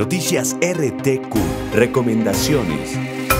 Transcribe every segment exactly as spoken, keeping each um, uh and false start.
Noticias R T Q. Recomendaciones.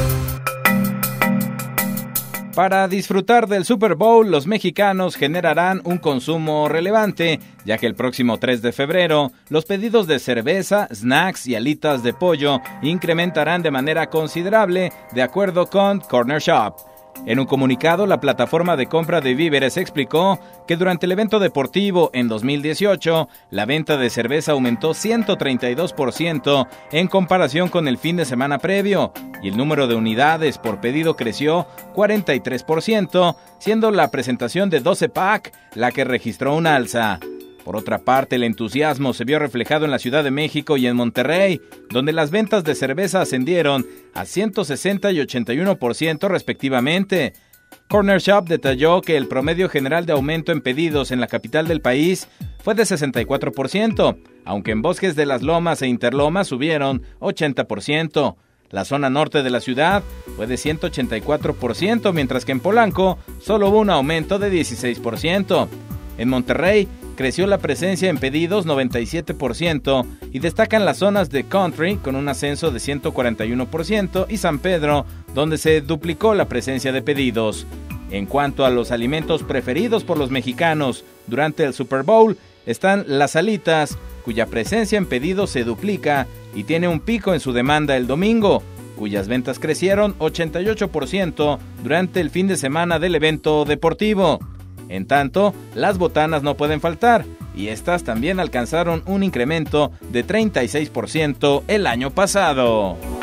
Para disfrutar del Super Bowl, los mexicanos generarán un consumo relevante, ya que el próximo tres de febrero, los pedidos de cerveza, snacks y alitas de pollo incrementarán de manera considerable, de acuerdo con Corner Shop. En un comunicado, la plataforma de compra de víveres explicó que durante el evento deportivo en dos mil dieciocho, la venta de cerveza aumentó ciento treinta y dos por ciento en comparación con el fin de semana previo, y el número de unidades por pedido creció cuarenta y tres por ciento, siendo la presentación de doce pack la que registró una alza. Por otra parte, el entusiasmo se vio reflejado en la Ciudad de México y en Monterrey, donde las ventas de cerveza ascendieron a ciento sesenta y ochenta y uno por ciento respectivamente. Corner Shop detalló que el promedio general de aumento en pedidos en la capital del país fue de sesenta y cuatro por ciento, aunque en Bosques de las Lomas e Interlomas subieron ochenta por ciento. La zona norte de la ciudad fue de ciento ochenta y cuatro por ciento, mientras que en Polanco solo hubo un aumento de dieciséis por ciento. En Monterrey creció la presencia en pedidos noventa y siete por ciento y destacan las zonas de Country con un ascenso de ciento cuarenta y uno por ciento y San Pedro, donde se duplicó la presencia de pedidos. En cuanto a los alimentos preferidos por los mexicanos durante el Super Bowl, están las alitas, cuya presencia en pedidos se duplica y tiene un pico en su demanda el domingo, cuyas ventas crecieron ochenta y ocho por ciento durante el fin de semana del evento deportivo. En tanto, las botanas no pueden faltar, y estas también alcanzaron un incremento de treinta y seis por ciento el año pasado.